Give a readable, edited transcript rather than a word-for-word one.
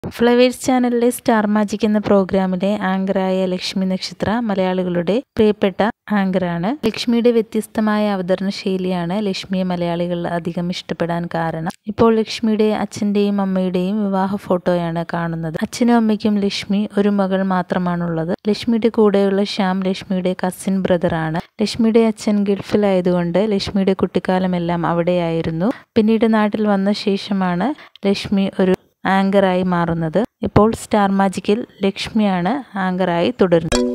Flowers ചാനലിലെ star magic എന്ന പ്രോഗ്രാമിലെ ആങ്കറായ ലക്ഷ്മി നക്ഷത്ര മലയാളികളുടെ പ്രിയപ്പെട്ട ആങ്കറാണ്. ലക്ഷ്മിയുടെ വ്യത്യസ്തമായ അവതരണ ശൈലിയാണ് ലക്ഷ്മിയെ മലയാളികൾ അധികം ഇഷ്ടപ്പെടാൻ കാരണം. ഇപ്പോൾ ലക്ഷ്മിയുടെ അച്ഛൻ്റെയും അമ്മയുടെയും വിവാഹ ഫോട്ടോയാണ് കാണുന്നത്. അച്ഛനും അമ്മയ്ക്കും ലക്ഷ്മി ഒരു മകൾ മാത്രമാണുള്ളത്. ലക്ഷ്മിയുടെ കൂടെയുള്ള ശ്യാം ലക്ഷ്മിയുടെ കസിൻ ബ്രദറാണ്. ലക്ഷ്മിയുടെ അച്ഛൻ ഗൾഫിലായതുകൊണ്ട് ലക്ഷ്മിയുടെ കുട്ടിക്കാലമെല്ലാം അവിടെയായിരുന്നു. പിന്നീട് നാട്ടിൽ വന്ന ശേഷമാണ് ലക്ഷ്മി ഒരു ആങ്കറായി മാറുന്നത്. ഇപ്പോൾ സ്റ്റാർ മാജിക്കിൽ ലക്ഷ്മിയാണ് ആങ്കറായി തുടരുന്നത്.